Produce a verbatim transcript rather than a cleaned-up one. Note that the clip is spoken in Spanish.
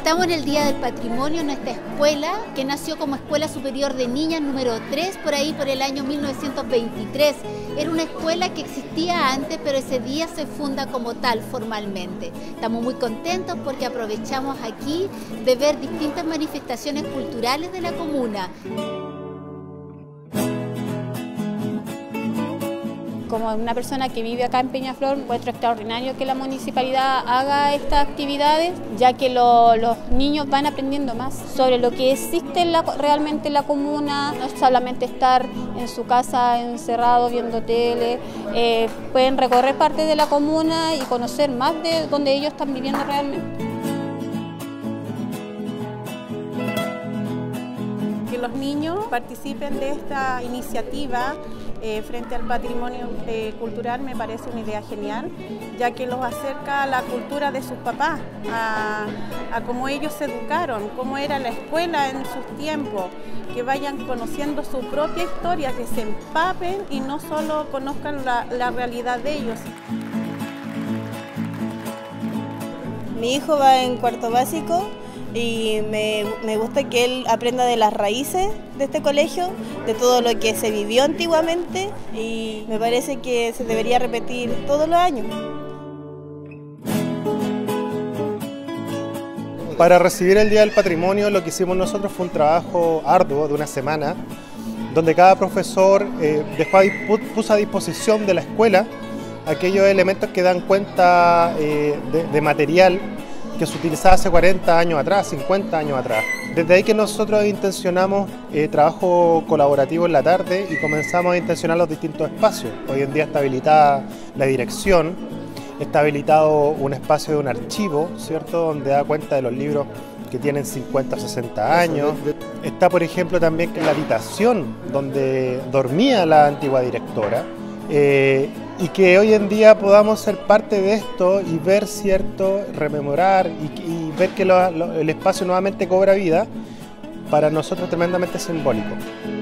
Estamos en el Día del Patrimonio en esta escuela que nació como Escuela Superior de Niñas número tres, por ahí por el año mil novecientos veintitrés. Era una escuela que existía antes, pero ese día se funda como tal formalmente. Estamos muy contentos porque aprovechamos aquí de ver distintas manifestaciones culturales de la comuna. Como una persona que vive acá en Peñaflor, encuentro extraordinario que la municipalidad haga estas actividades, ya que lo, los niños van aprendiendo más sobre lo que existe en la, realmente en la comuna, no es solamente estar en su casa encerrado viendo tele, eh, pueden recorrer parte de la comuna y conocer más de donde ellos están viviendo realmente. Que los niños participen de esta iniciativa eh, frente al patrimonio eh, cultural me parece una idea genial, ya que los acerca a la cultura de sus papás, a, a cómo ellos se educaron, cómo era la escuela en sus tiempos, que vayan conociendo su propia historia, que se empapen y no solo conozcan la, la realidad de ellos. Mi hijo va en cuarto básico y me, me gusta que él aprenda de las raíces de este colegio, de todo lo que se vivió antiguamente, y me parece que se debería repetir todos los años. Para recibir el Día del Patrimonio, lo que hicimos nosotros fue un trabajo arduo de una semana, donde cada profesor eh, dejó a, puso a disposición de la escuela aquellos elementos que dan cuenta eh, de, de material que se utilizaba hace cuarenta años atrás, cincuenta años atrás. Desde ahí que nosotros intencionamos eh, trabajo colaborativo en la tarde y comenzamos a intencionar los distintos espacios. Hoy en día está habilitada la dirección, está habilitado un espacio de un archivo, ¿cierto?, donde da cuenta de los libros que tienen cincuenta, sesenta años. Está, por ejemplo, también la habitación donde dormía la antigua directora. Eh, y que hoy en día podamos ser parte de esto y ver, cierto, rememorar y, y ver que lo, lo, el espacio nuevamente cobra vida, para nosotros tremendamente simbólico.